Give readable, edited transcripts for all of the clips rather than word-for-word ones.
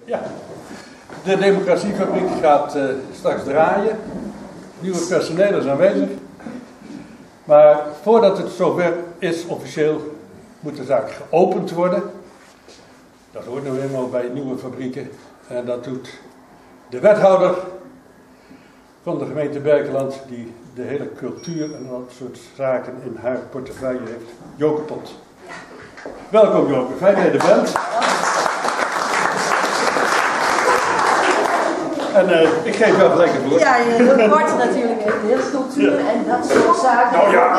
Ja, de democratiefabriek gaat straks draaien. Nieuwe personeel is aanwezig. Maar voordat het zover is officieel, moet de zaak geopend worden. Dat hoort nu eenmaal bij nieuwe fabrieken. En dat doet de wethouder van de gemeente Berkeland, die de hele cultuur en dat soort zaken in haar portefeuille heeft, Joke Pot. Welkom Joke, fijn dat je er bent. En ik geef jou gelijk het woord. Ja, heel kort natuurlijk. De hele cultuur en dat soort zaken. Nou ja,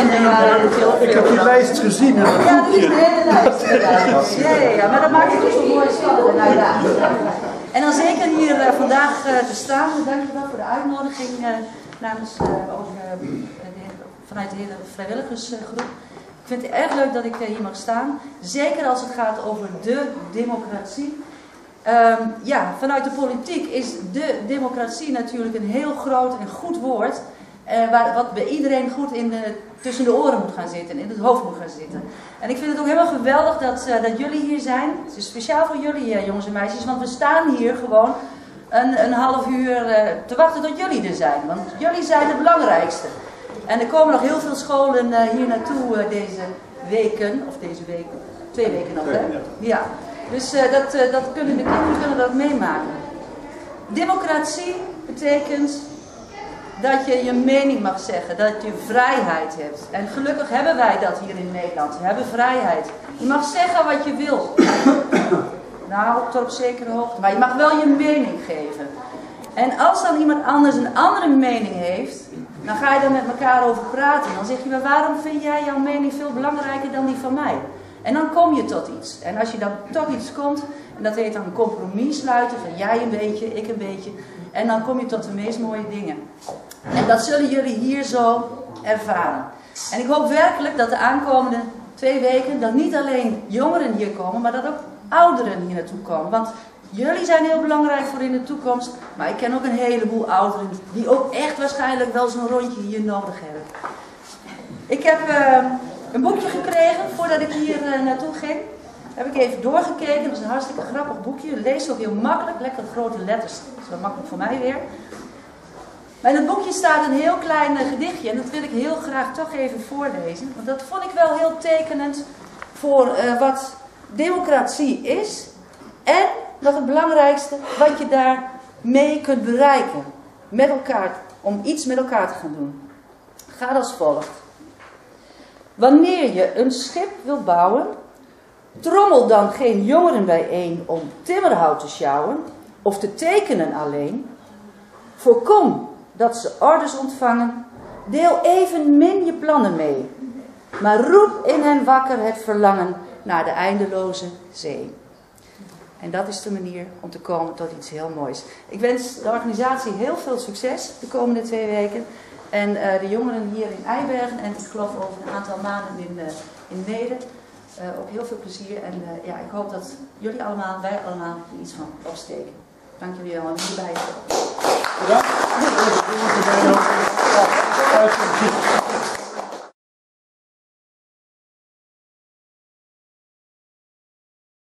ik heb die lijst gezien. Ja, dat is de hele lijst. Ja, maar dat maakt het ook zo mooi spannend en uitdagend. En dan zeker hier vandaag te staan. Dankjewel voor de uitnodiging namens vanuit de hele vrijwilligersgroep. Ik vind het erg leuk dat ik hier mag staan. Zeker als het gaat over de democratie. Ja, vanuit de politiek is de democratie natuurlijk een heel groot en goed woord. Wat bij iedereen goed tussen de oren moet gaan zitten, in het hoofd moet gaan zitten. En ik vind het ook helemaal geweldig dat jullie hier zijn. Het is speciaal voor jullie jongens en meisjes, want we staan hier gewoon een half uur te wachten tot jullie er zijn. Want jullie zijn het belangrijkste. En er komen nog heel veel scholen hier naartoe deze weken, of deze week, 2 weken nog hè? Ja. Dus dat kunnen de kinderen dat meemaken. Democratie betekent dat je je mening mag zeggen, dat je vrijheid hebt. En gelukkig hebben wij dat hier in Nederland. We hebben vrijheid. Je mag zeggen wat je wil. Nou, tot op zekere hoogte. Maar je mag wel je mening geven. En als dan iemand anders een andere mening heeft, dan ga je er met elkaar over praten. Dan zeg je, maar waarom vind jij jouw mening veel belangrijker dan die van mij? En dan kom je tot iets. En als je dan tot iets komt, en dat heet dan een compromis sluiten, van jij een beetje, ik een beetje. En dan kom je tot de meest mooie dingen. En dat zullen jullie hier zo ervaren. En ik hoop werkelijk dat de aankomende 2 weken, dat niet alleen jongeren hier komen, maar dat ook ouderen hier naartoe komen. Want jullie zijn heel belangrijk voor in de toekomst, maar ik ken ook een heleboel ouderen die ook echt waarschijnlijk wel zo'n rondje hier nodig hebben. Ik heb een boekje gekregen voordat ik hier naartoe ging. Heb ik even doorgekeken. Dat is een hartstikke grappig boekje. Het leest ook heel makkelijk. Lekker grote letters. Dat is wel makkelijk voor mij weer. Maar in het boekje staat een heel klein gedichtje. En dat wil ik heel graag toch even voorlezen. Want dat vond ik wel heel tekenend voor wat democratie is. En nog het belangrijkste, wat je daarmee kunt bereiken. Met elkaar. Om iets met elkaar te gaan doen. Het gaat als volgt. Wanneer je een schip wilt bouwen, trommel dan geen jongeren bijeen om timmerhout te sjouwen of te tekenen alleen. Voorkom dat ze orders ontvangen, deel evenmin je plannen mee, maar roep in hen wakker het verlangen naar de eindeloze zee. En dat is de manier om te komen tot iets heel moois. Ik wens de organisatie heel veel succes de komende 2 weken. En de jongeren hier in Eibergen en ik geloof over een aantal maanden in Neede ook heel veel plezier. En ja, ik hoop dat jullie allemaal, wij allemaal, er iets van opsteken. Dank jullie wel en hierbij. Bedankt.